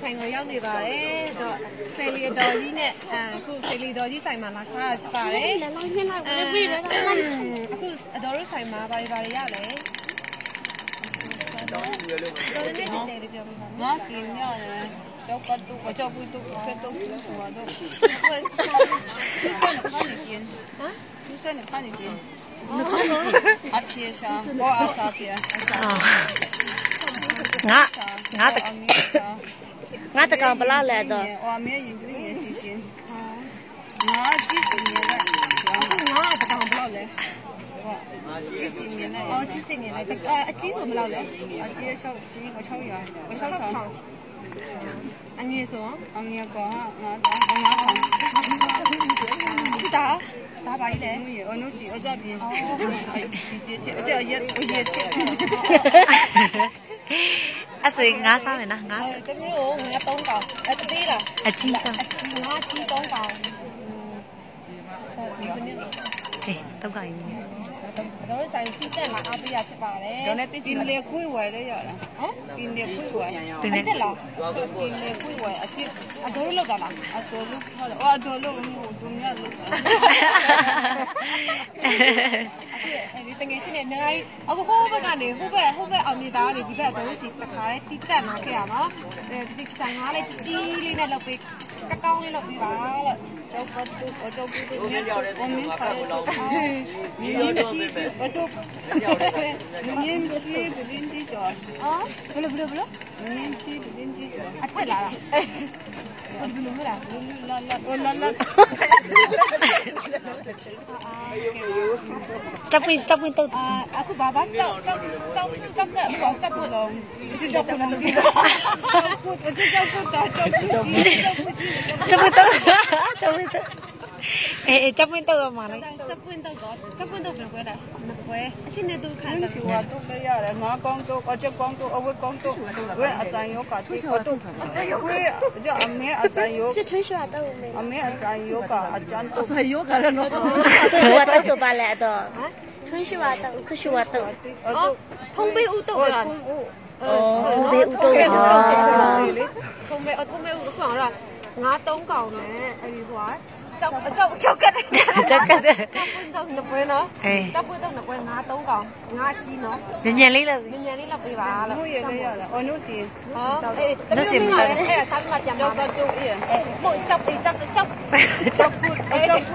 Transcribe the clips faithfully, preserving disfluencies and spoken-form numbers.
ဆိုင်ကိုရောက်နေပါတယ်တော့ဆယ်လီတော်ကြီးနဲ့အခုဆယ်လီတော်ကြီးဆိုင်မှာလာစားရပါတယ်လည်းလိုက်နေလိုက်လည်းပြီးတယ်အခုအတော်တို့ဆိုင်မှာဘာတွေဘာတွေရလဲတော်တော်နဲ့ကြည့်တယ်ပြောပြပါငါကင်းရတယ်ကျောက်ကတူအကျောက်ဘူးတူဖက်တူဟိုတော့ဒီစက်နဲ့ခါနေပြင်ဟမ်ဒီစက်နဲ့ခါနေပြင်အပြေရှာဘောအစားပြေငါငါတငါတကောင်ဘလောက်လဲတော့အော်အမေရင်ပြည့်ရစီရှင်ငါကြည့်နေရတယ်ငါတကောင်ဘလောက်လဲကြည့်စီနေလိုက်အော်ကြည့်စီနေလိုက်အကြီးဆိုဘလောက်လဲအကြီး၆ဒီက၆ရာ၆ထောင်အငယ်ဆိုအငယ်ကငါတော့ငါထောင်တာဒါပါလေအနုစီအကြပြင်းဒီစီအကြရက်ရက်အဲ့ဆိုငါးစားမယ်နော်ငါးတမျိုးငါးသုံးကောင်အဲ့တေးလားအကြီးစားအကြီးငါးကြီးသုံးကောင်ဒီကနေ့ဟေးတော့ကိုင်းတော့ဆိုင်စီးတက်လာအားပေးရဖြစ်ပါတယ်။ဒါနဲ့တင်းလေကွေးဝယ်လည်းရလား။ဟမ်တင်းလေကွေးဝယ်တင်းတက်လား။တင်းလေကွေးဝယ်အစ်အတော်လောက်တာလား။အတော်လောက်ဟုတ်လား။အော်အတော်လောက်ဘူးဒုညလောက်တာ။အဲ့ဒီတကယ်ချင်းနေနိုင်အခုဟိုဘက်ကနေဟိုဘက်ဟိုဘက်အောင်နေတာကနေဒီဘက်အတော်စီတစ်ခါလေးတီးတက်လာခဲ့ရနော်။အဲဒီဆိုင်ကားလေးကြီးလေးနဲ့လောက်ပေးကကောင်းလေးလောက်ပေးပါလို့ကျောက်ပတ်တူအကျောက်ပတ်တူမြတ်တော်ကိုမြင်ပါတော့မြင်ပြီးအတော့မြင်ပြီးဘင်းကြီးကျော်အော်ဘလို့ဘလို့ဘလို့မြင်ပြီးဘင်းကြီးကျော်အထက်လာလားဘလို့မလားလာလာလာလာจับปิจับปิတော့အခုဘာဘာကြောက်ကြောက်ကြောက်ကြောက်တဲ့ဘောကြောက်ဖို့လုံးဒီကြောက်ဖို့လုံးကြောက်ဖို့အကြောက်ဖို့တော့ကြောက်ဖို့ဒီကြောက်ဖို့ကြောက်ဖို့ကြောက်ဖို့အဲจับปิတော့မှာလေจับปิတော့ကจับปิတော့ဘယ်ပွဲလဲမပွဲအရှင်နဲ့သူခံတယ်ရှိว่าတော့လည်းရတယ်ငါကောင်းတော့အချက်ကောင်းတော့အဝတ်ကောင်းတော့ဝဲအဆိုင်ယောဂတိတော့ဝဲကြအမေအဆိုင်ယော是吹耍တော့အမေအဆိုင်ယောဂအကျန်တော့အဆိုင်ယောဂလည်းတော့吹耍တော့ဆိုပါလေတော့春是娃豆，可是娃豆。哦，通背乌豆啦。哦，通背乌豆啊。通背哦，通背乌豆講啦，我東講咧，誒話，就就就吉，就吉。就半豆入杯咯。誒。就半豆入杯，我東講，我知咯。年年呢啦，年年呢啦，俾話啦。冇嘢嚟呀啦，我 no 事。哦。誒，no 事唔得。誒，三個人。就個做嘢。誒，冇執你執執。執杯，執杯。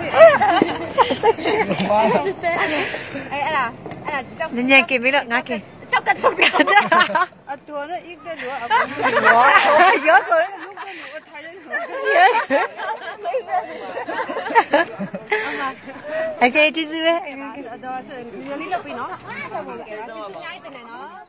哎，哎啦，哎啦，人家给没了，俺给。找个投票的。啊，多了一个罗，啊，不是罗，有可能，如果我他人罗，哎，这这是呗。哎，这这是，你那边喏，啊，这不给了，这是伢子呢喏。